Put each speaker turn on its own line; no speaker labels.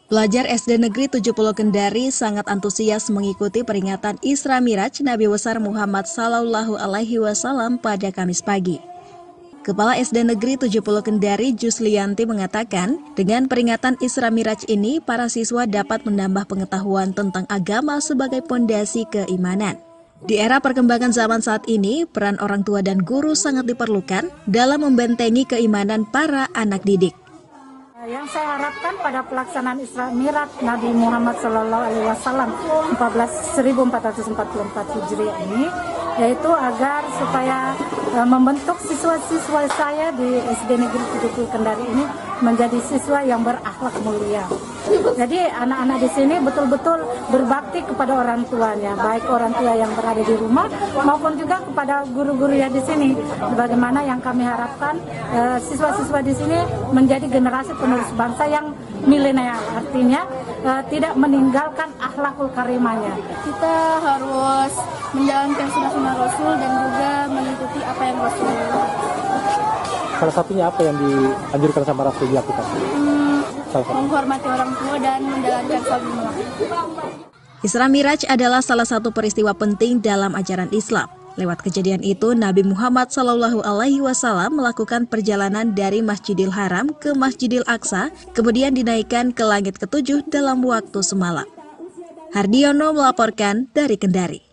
Pelajar SD Negeri 70 Kendari sangat antusias mengikuti peringatan Isra Miraj Nabi besar Muhammad Sallallahu Alaihi Wasallam pada Kamis pagi. Kepala SD Negeri 70 Kendari Juslianti mengatakan, dengan peringatan Isra Miraj ini, para siswa dapat menambah pengetahuan tentang agama sebagai pondasi keimanan. Di era perkembangan zaman saat ini, peran orang tua dan guru sangat diperlukan dalam membentengi keimanan para anak didik.
Yang saya harapkan pada pelaksanaan Isra Miraj Nabi Muhammad SAW 1444 Hijriah ini, yaitu agar supaya membentuk siswa-siswa saya di SD Negeri 70 Kendari ini menjadi siswa yang berakhlak mulia. Jadi anak-anak di sini betul-betul berbakti kepada orang tuanya, baik orang tua yang berada di rumah maupun juga kepada guru-guru yang di sini. Bagaimana yang kami harapkan siswa-siswa di sini menjadi generasi penerus bangsa yang milenial, artinya tidak meninggalkan akhlakul karimahnya.
Kita harus menjalankan sunnah-sunnah Rasul dan juga mengikuti apa yang Rasul.
Salah satunya apa yang dianjurkan sama Rasul dilakukan?
Menghormati orang tua dan menjalankan salat.
Isra Miraj adalah salah satu peristiwa penting dalam ajaran Islam. Lewat kejadian itu, Nabi Muhammad Sallallahu Alaihi Wasallam melakukan perjalanan dari Masjidil Haram ke Masjidil Aqsa, kemudian dinaikkan ke langit ketujuh dalam waktu semalam. Hardiono melaporkan dari Kendari.